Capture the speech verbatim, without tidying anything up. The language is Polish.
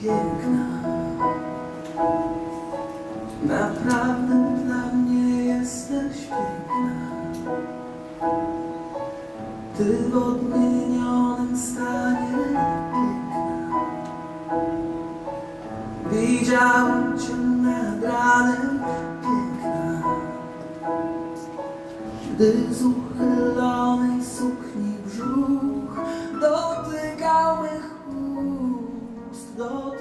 piękna. Naprawdę dla mnie jesteś piękna. Ty w odmienionym stanie piękna. Widziałem cię nad ranem piękna. Gdy z uchylonej sukni brzuch dotykał mych ust.